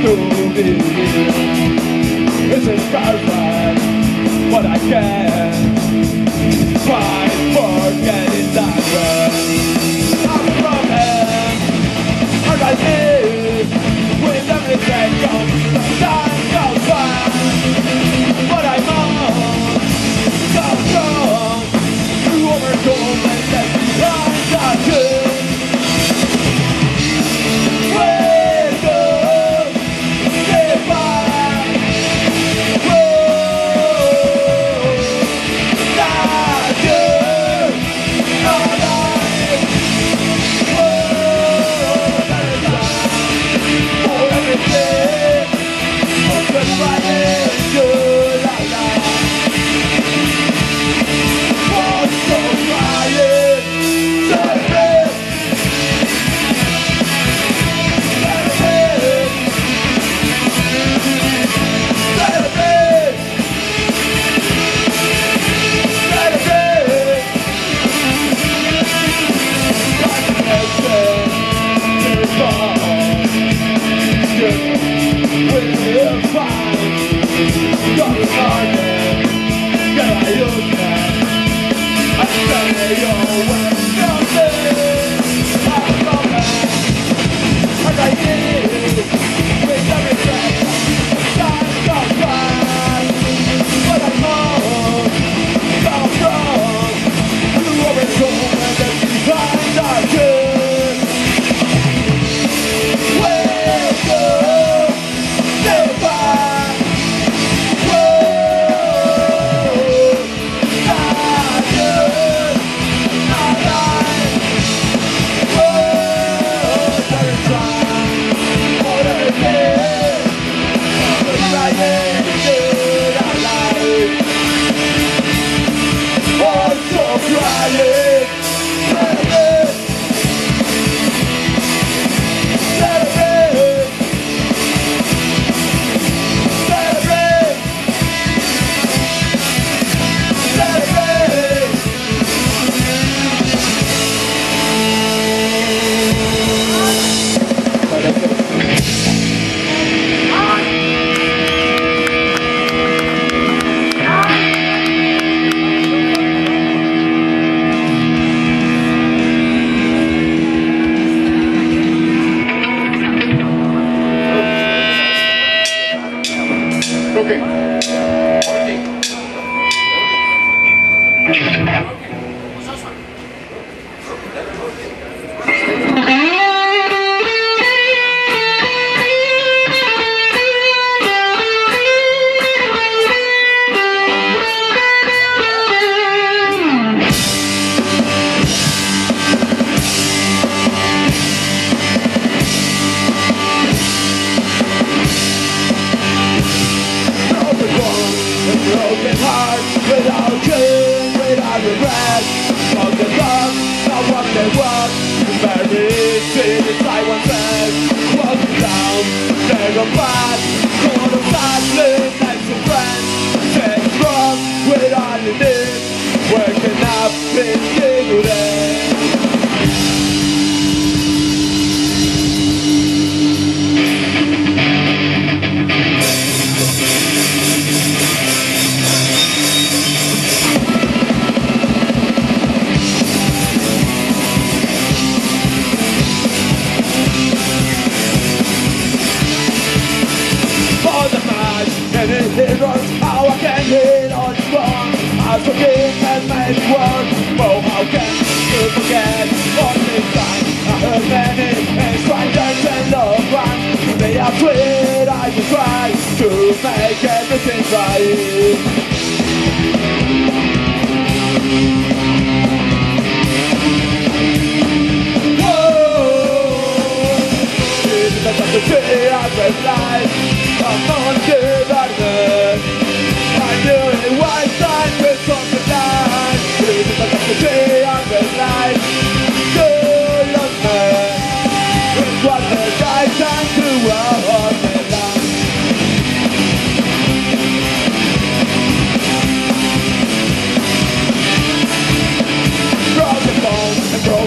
Isn't perfect, but I can find forgetting that I'm from him, and I live with everything comes. Time goes by, but I'm on so strong to overcome and let behind that good.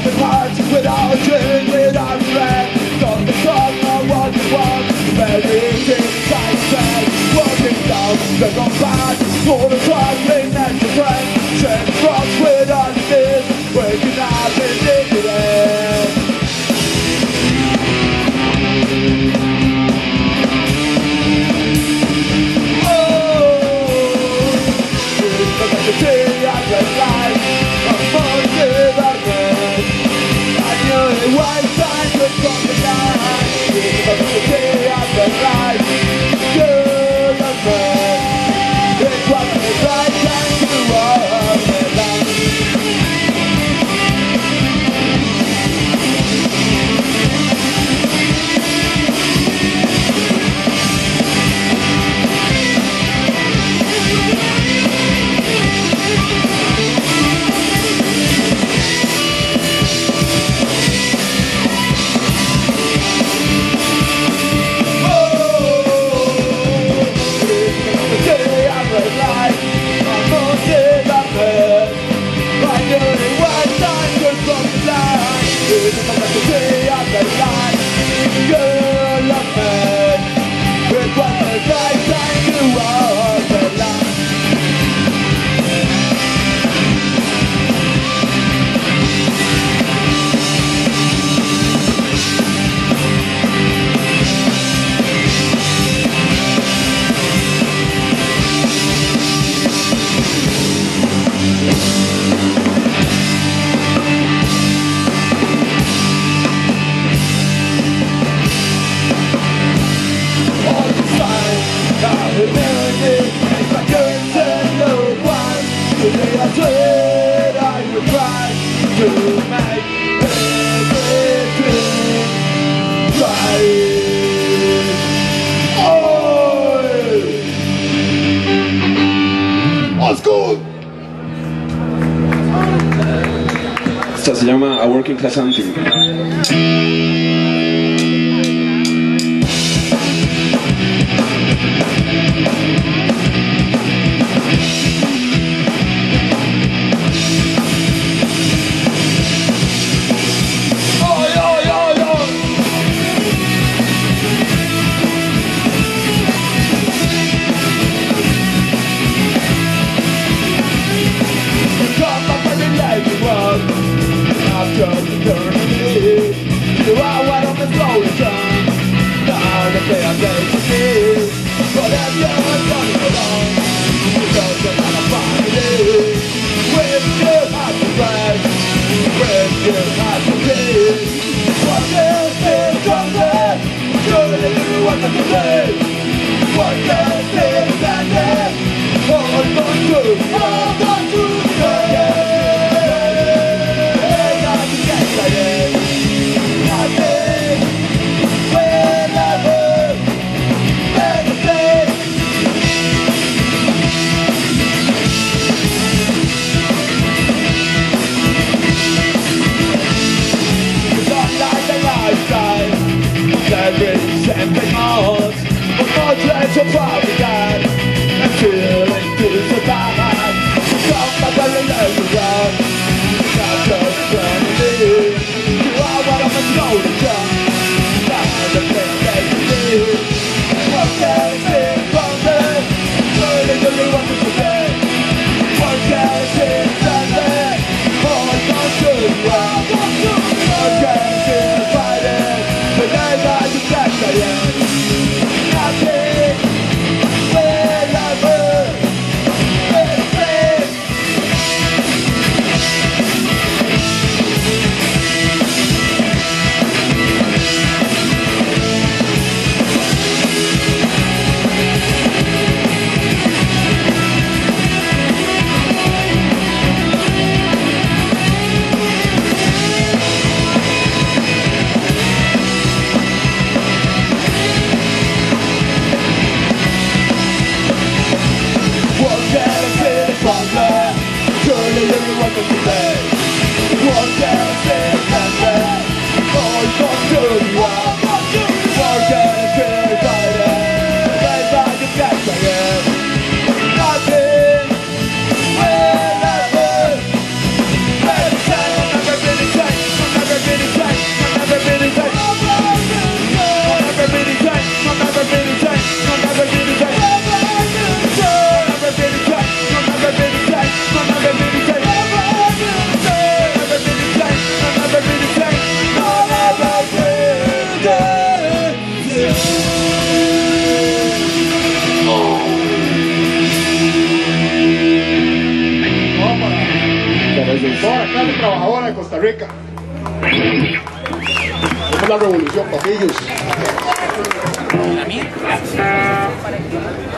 Without a dream, without regret, don't be strong, I want to walk very They're gone bad, for the traveling next to friend. Send rocks with underneath, waking up in the air. Oh, it's the day I red light, I'm positive I red. I knew it was time to cross the line. It's the day I red light, good and bad. It wasn't the right time to walk the line. Esta se llama A Working Class Anthem. Desde toda la clase trabajadora de Costa Rica. Esta es la revolución, papillos.